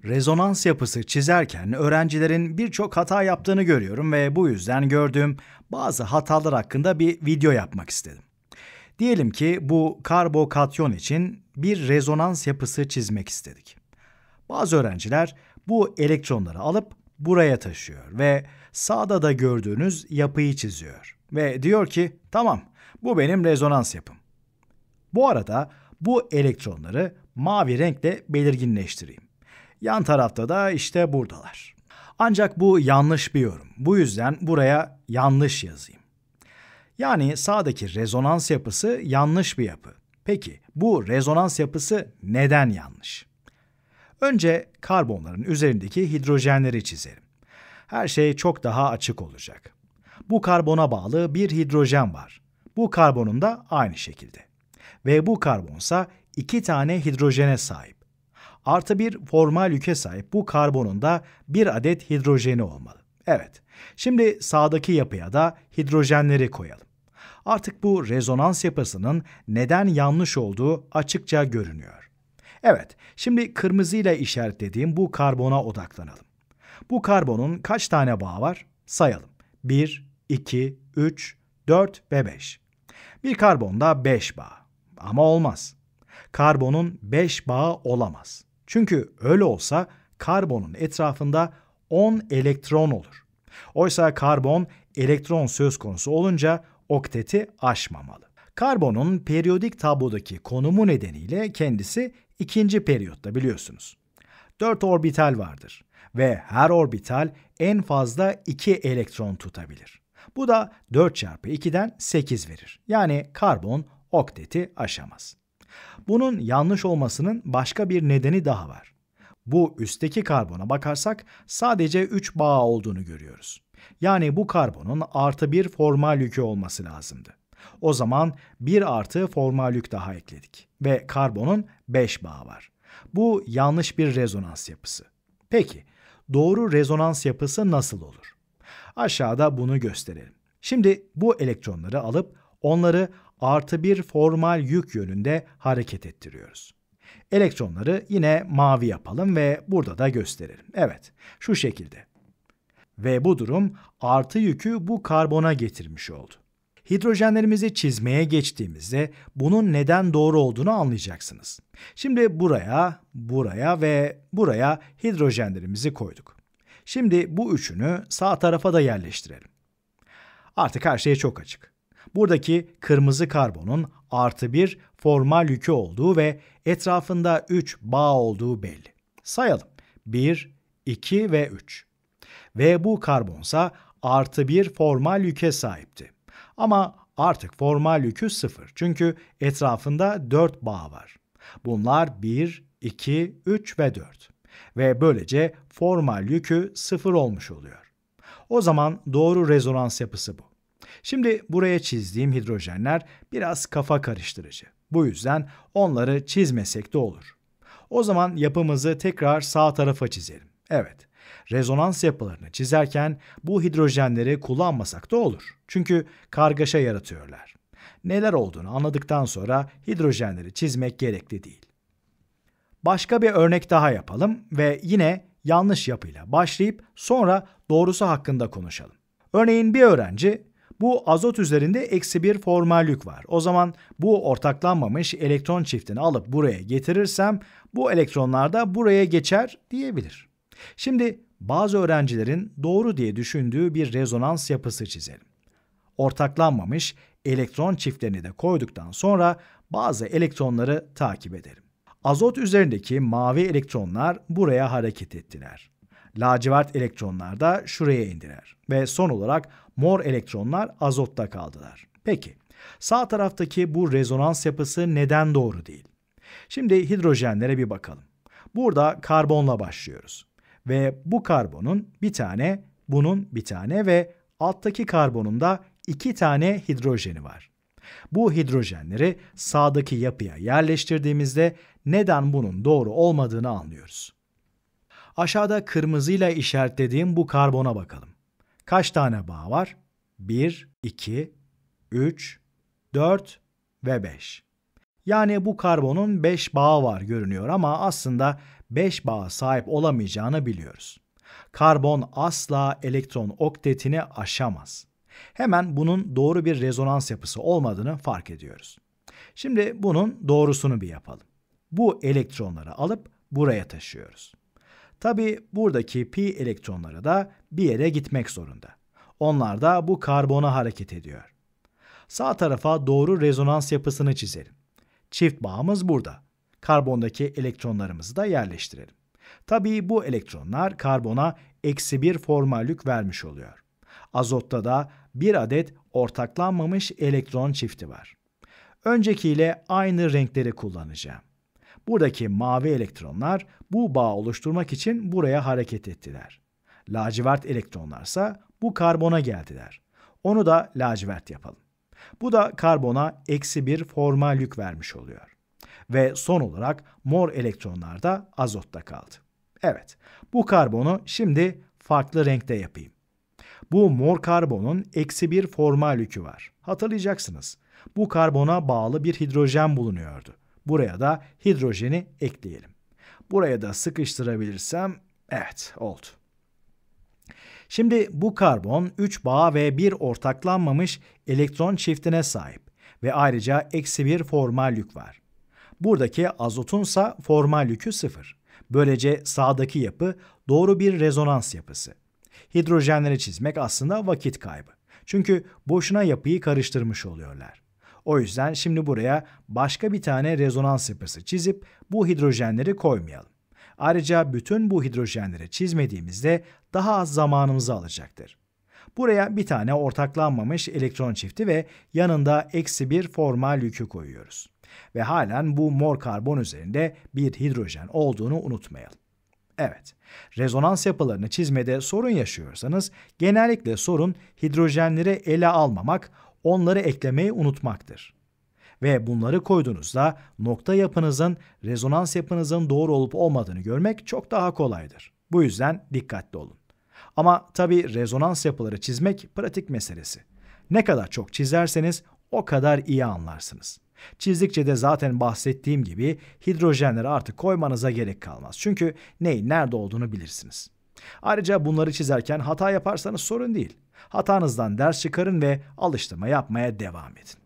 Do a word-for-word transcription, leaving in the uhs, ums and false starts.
Rezonans yapısı çizerken öğrencilerin birçok hata yaptığını görüyorum ve bu yüzden gördüğüm bazı hatalar hakkında bir video yapmak istedim. Diyelim ki bu karbokatyon için bir rezonans yapısı çizmek istedik. Bazı öğrenciler bu elektronları alıp buraya taşıyor ve sağda da gördüğünüz yapıyı çiziyor. Ve diyor ki, tamam, bu benim rezonans yapım. Bu arada bu elektronları mavi renkle belirginleştireyim. Yan tarafta da işte buradalar. Ancak bu yanlış bir yorum. Bu yüzden buraya yanlış yazayım. Yani sağdaki rezonans yapısı yanlış bir yapı. Peki bu rezonans yapısı neden yanlış? Önce karbonların üzerindeki hidrojenleri çizelim. Her şey çok daha açık olacak. Bu karbona bağlı bir hidrojen var. Bu karbonun da aynı şekilde. Ve bu karbonsa iki tane hidrojene sahip. Artı bir formal yüke sahip bu karbonun da bir adet hidrojeni olmalı. Evet, şimdi sağdaki yapıya da hidrojenleri koyalım. Artık bu rezonans yapısının neden yanlış olduğu açıkça görünüyor. Evet, şimdi kırmızıyla işaretlediğim bu karbona odaklanalım. Bu karbonun kaç tane bağı var? Sayalım. bir, iki, üç, dört ve beş. Bir karbonda beş bağ. Ama olmaz. Karbonun beş bağı olamaz. Çünkü öyle olsa karbonun etrafında on elektron olur. Oysa karbon elektron söz konusu olunca okteti aşmamalı. Karbonun periyodik tablodaki konumu nedeniyle kendisi ikinci periyotta biliyorsunuz. dört orbital vardır ve her orbital en fazla iki elektron tutabilir. Bu da dört çarpı ikiden sekiz verir. Yani karbon okteti aşamaz. Bunun yanlış olmasının başka bir nedeni daha var. Bu üstteki karbona bakarsak sadece üç bağ olduğunu görüyoruz. Yani bu karbonun artı bir formal yükü olması lazımdı. O zaman bir artı formal yük daha ekledik ve karbonun beş bağı var. Bu yanlış bir rezonans yapısı. Peki, doğru rezonans yapısı nasıl olur? Aşağıda bunu gösterelim. Şimdi bu elektronları alıp onları artı bir formal yük yönünde hareket ettiriyoruz. Elektronları yine mavi yapalım ve burada da gösterelim. Evet, şu şekilde. Ve bu durum artı yükü bu karbona getirmiş oldu. Hidrojenlerimizi çizmeye geçtiğimizde bunun neden doğru olduğunu anlayacaksınız. Şimdi buraya, buraya ve buraya hidrojenlerimizi koyduk. Şimdi bu üçünü sağ tarafa da yerleştirelim. Artık her şey çok açık. Buradaki kırmızı karbonun artı bir formal yükü olduğu ve etrafında üç bağ olduğu belli. Sayalım. bir, iki ve üç. Ve bu karbonsa artı bir formal yüke sahipti. Ama artık formal yükü sıfır. Çünkü etrafında dört bağ var. Bunlar bir, iki, üç ve dört. Ve böylece formal yükü sıfır olmuş oluyor. O zaman doğru rezonans yapısı bu. Şimdi buraya çizdiğim hidrojenler biraz kafa karıştırıcı. Bu yüzden onları çizmesek de olur. O zaman yapımızı tekrar sağ tarafa çizelim. Evet, rezonans yapılarını çizerken bu hidrojenleri kullanmasak da olur. Çünkü kargaşa yaratıyorlar. Neler olduğunu anladıktan sonra hidrojenleri çizmek gerekli değil. Başka bir örnek daha yapalım ve yine yanlış yapıyla başlayıp sonra doğrusu hakkında konuşalım. Örneğin bir öğrenci, bu azot üzerinde eksi bir formal yük var. O zaman bu ortaklanmamış elektron çiftini alıp buraya getirirsem bu elektronlar da buraya geçer diyebilir. Şimdi bazı öğrencilerin doğru diye düşündüğü bir rezonans yapısı çizelim. Ortaklanmamış elektron çiftlerini de koyduktan sonra bazı elektronları takip edelim. Azot üzerindeki mavi elektronlar buraya hareket ettiler. Lacivert elektronlar da şuraya indiler ve son olarak mor elektronlar azotta kaldılar. Peki, sağ taraftaki bu rezonans yapısı neden doğru değil? Şimdi hidrojenlere bir bakalım. Burada karbonla başlıyoruz. Ve bu karbonun bir tane, bunun bir tane ve alttaki karbonun da iki tane hidrojeni var. Bu hidrojenleri sağdaki yapıya yerleştirdiğimizde neden bunun doğru olmadığını anlıyoruz. Aşağıda kırmızıyla işaretlediğim bu karbona bakalım. Kaç tane bağ var? bir, iki, üç, dört ve beş. Yani bu karbonun beş bağı var görünüyor ama aslında beş bağa sahip olamayacağını biliyoruz. Karbon asla elektron oktetini aşamaz. Hemen bunun doğru bir rezonans yapısı olmadığını fark ediyoruz. Şimdi bunun doğrusunu bir yapalım. Bu elektronları alıp buraya taşıyoruz. Tabii buradaki pi elektronları da bir yere gitmek zorunda. Onlar da bu karbona hareket ediyor. Sağ tarafa doğru rezonans yapısını çizelim. Çift bağımız burada. Karbondaki elektronlarımızı da yerleştirelim. Tabii bu elektronlar karbona eksi bir formal yük vermiş oluyor. Azotta da bir adet ortaklanmamış elektron çifti var. Öncekiyle aynı renkleri kullanacağım. Buradaki mavi elektronlar bu bağı oluşturmak için buraya hareket ettiler. Lacivert elektronlarsa bu karbona geldiler. Onu da lacivert yapalım. Bu da karbona eksi bir formal yük vermiş oluyor. Ve son olarak mor elektronlar da azotta kaldı. Evet, bu karbonu şimdi farklı renkte yapayım. Bu mor karbonun eksi bir formal yükü var. Hatırlayacaksınız. Bu karbona bağlı bir hidrojen bulunuyordu. Buraya da hidrojeni ekleyelim. Buraya da sıkıştırabilirsem, evet oldu. Şimdi bu karbon üç bağ ve bir ortaklanmamış elektron çiftine sahip ve ayrıca eksi bir formal yük var. Buradaki azotunsa formal yükü sıfır. Böylece sağdaki yapı doğru bir rezonans yapısı. Hidrojenleri çizmek aslında vakit kaybı. Çünkü boşuna yapıyı karıştırmış oluyorlar. O yüzden şimdi buraya başka bir tane rezonans yapısı çizip bu hidrojenleri koymayalım. Ayrıca bütün bu hidrojenleri çizmediğimizde daha az zamanımızı alacaktır. Buraya bir tane ortaklanmamış elektron çifti ve yanında eksi bir formal yükü koyuyoruz. Ve halen bu mor karbon üzerinde bir hidrojen olduğunu unutmayalım. Evet, rezonans yapılarını çizmede sorun yaşıyorsanız genellikle sorun hidrojenleri ele almamak, onları eklemeyi unutmaktır. Ve bunları koyduğunuzda nokta yapınızın, rezonans yapınızın doğru olup olmadığını görmek çok daha kolaydır. Bu yüzden dikkatli olun. Ama tabii rezonans yapıları çizmek pratik meselesi. Ne kadar çok çizerseniz o kadar iyi anlarsınız. Çizdikçe de zaten bahsettiğim gibi hidrojenleri artık koymanıza gerek kalmaz. Çünkü neyin nerede olduğunu bilirsiniz. Ayrıca bunları çizerken hata yaparsanız sorun değil. Hatanızdan ders çıkarın ve alıştırma yapmaya devam edin.